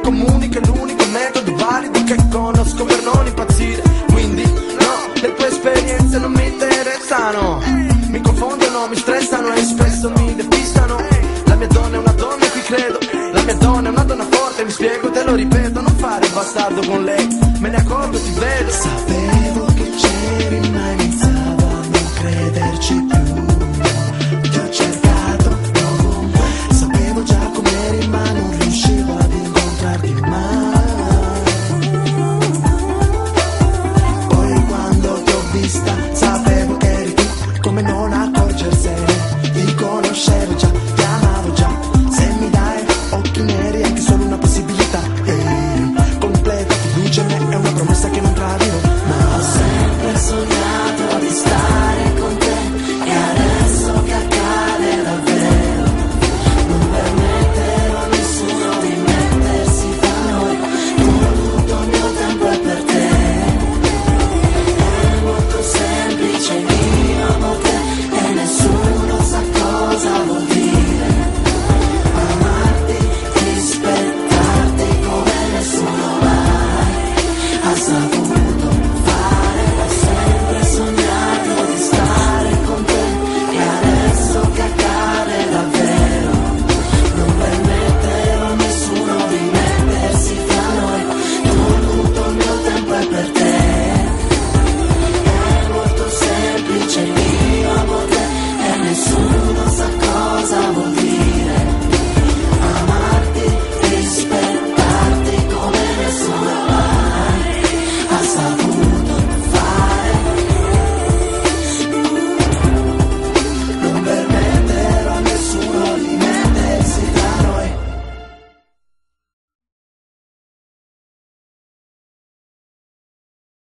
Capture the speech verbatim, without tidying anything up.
che comunica è l'unico metodo valido che conosco per non impazzire. Quindi no, le tue esperienze non mi interessano, mi confondono, mi stressano e spesso mi depistano. La mia donna è una donna e qui credo, la mia donna è una donna forte, mi spiego, te lo ripeto, non fare il bastardo con lei, me ne accorgo, ti vedo. Sapevo che c'eri ma iniziavo a non crederci più.